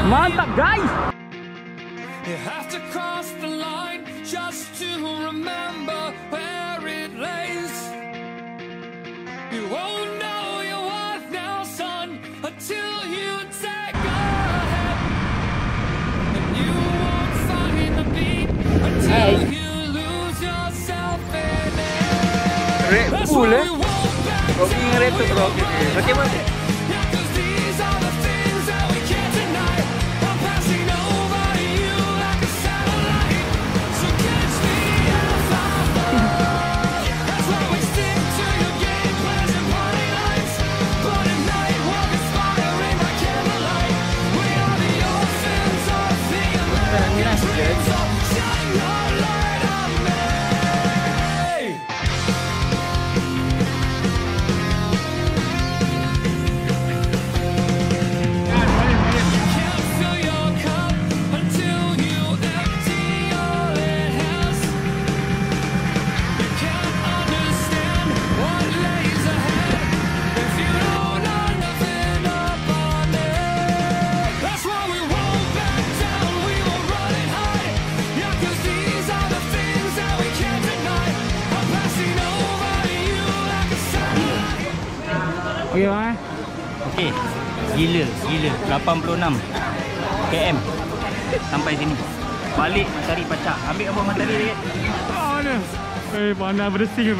Mantap guys. You have to cross the line just to remember where it lays. You won't know your worth now, son, until you take a hit. And you won't find the beat until you lose yourself in it. Red Bull Rocky dengan Red Bull bro. Okey bro. Okey bang. Okey. Gila. 86 km sampai sini. Balik Matahari Pacak. Ambil apa Matahari lagi? Mana? Mana bersing.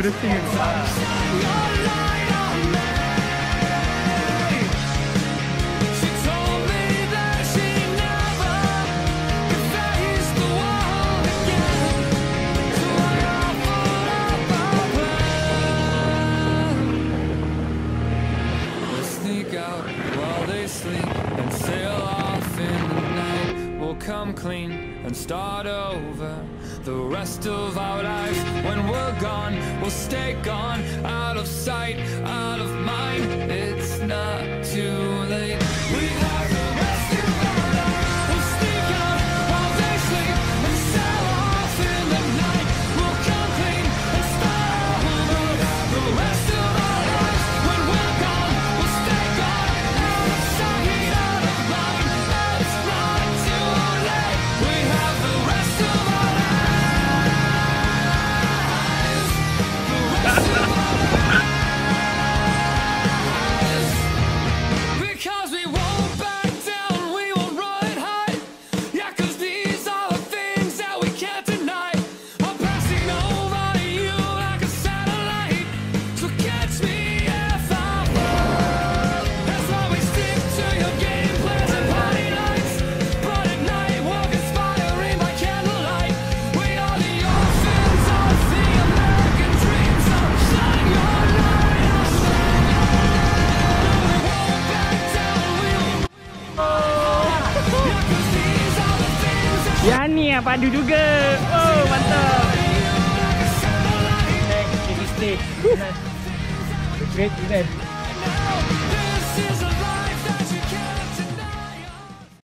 And sail off in the night. We'll come clean and start over the rest of our lives. When we're gone, we'll stay gone, out of sight, out of mind. It's not too late. We have the rest of our lives. We'll sneak out while they sleep and sail off in the night. We'll come clean and start over the rest of our lives. When we're gone, we'll stay gone, out of sight, out of mind. It's not too late. We have the rest of our lives. The rest of our lives. Because we won't back down, we won't run hide. Yeah, 'cause these are the things that we can't deny. I'm passing over you like a satellite, so catch me if I fall. That's why we stick to your game plans and party nights. But at night we'll conspiring by candlelight. We are the orphans of the American dream, so shine your light out there. We won't back down, we won't. Yeah, 'cause these are the things that Yang ni padu juga. Oh mantap. Stay. Great event.